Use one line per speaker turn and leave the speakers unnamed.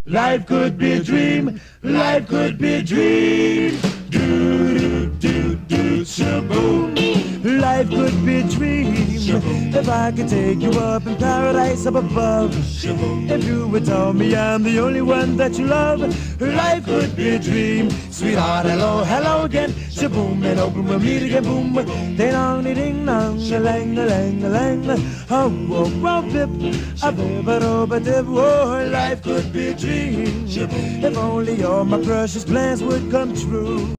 Life could be a dream, life could be a dream. Do, do, do, do, shaboom. Life could be a dream. If I could take you up in paradise up above. If you would tell me I'm the only one that you love. Life could be a dream. Sweetheart, hello, hello again. Shaboom, and open we'll meet again. Boom, ding dong, ding dong, a lang, a lang, a lang. Oh, oh, oh, bip, a bip, a dip. Oh, life could be a dream. If only all my precious plans would come true.